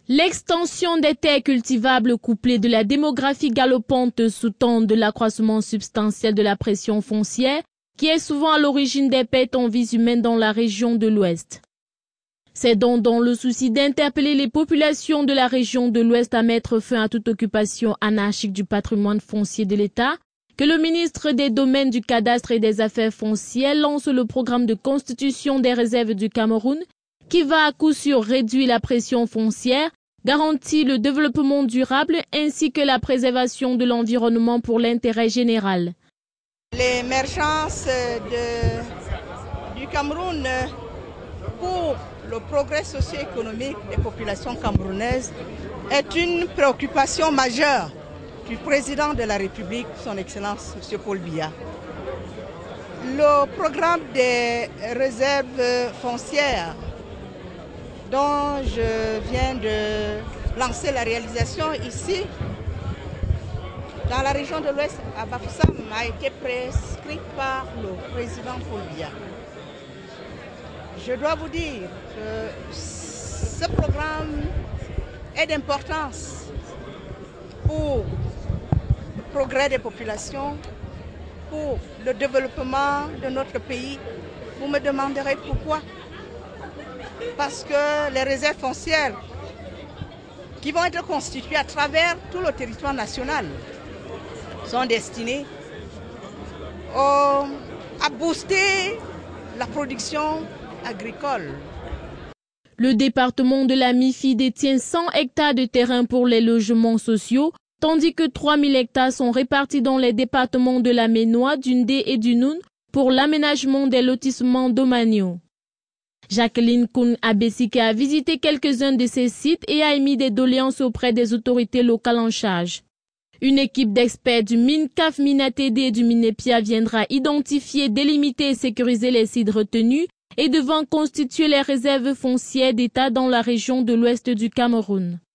L'extension des terres cultivables couplée de la démographie galopante sous-tend de l'accroissement substantiel de la pression foncière qui est souvent à l'origine des pertes en vies humaines dans la région de l'Ouest. C'est donc dans le souci d'interpeller les populations de la région de l'Ouest à mettre fin à toute occupation anarchique du patrimoine foncier de l'État que le ministre des Domaines, du Cadastre et des Affaires foncières lance le programme de constitution des réserves du Cameroun qui va à coup sûr réduire la pression foncière, garantit le développement durable ainsi que la préservation de l'environnement pour l'intérêt général. L'émergence du Cameroun pour le progrès socio-économique des populations camerounaises est une préoccupation majeure du président de la République, son Excellence M. Paul Biya. Le programme des réserves foncières dont je viens de lancer la réalisation ici, dans la région de l'Ouest, à Bafoussam, a été prescrit par le président Paul Biya. Je dois vous dire que ce programme est d'importance pour le progrès des populations, pour le développement de notre pays. Vous me demanderez pourquoi? Parce que les réserves foncières qui vont être constituées à travers tout le territoire national sont destinées à booster la production agricole. Le département de la MIFI détient 100 hectares de terrain pour les logements sociaux, tandis que 3000 hectares sont répartis dans les départements de la Ménois, du Ndé et du Noun pour l'aménagement des lotissements domaniaux. Jacqueline Koun Abessike a visité quelques-uns de ces sites et a émis des doléances auprès des autorités locales en charge. Une équipe d'experts du MINCAF, MINATD et du MINEPIA viendra identifier, délimiter et sécuriser les sites retenus et devant constituer les réserves foncières d'État dans la région de l'Ouest du Cameroun.